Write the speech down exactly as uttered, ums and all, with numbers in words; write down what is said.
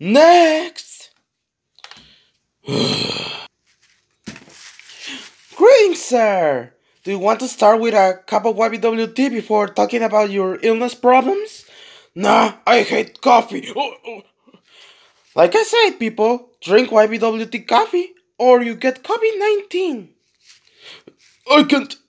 Next! Greetings, sir! Do you want to start with a cup of Y B W tea before talking about your illness problems? Nah, I hate coffee! Like I said, people, drink Y B W tea coffee or you get COVID nineteen. I can't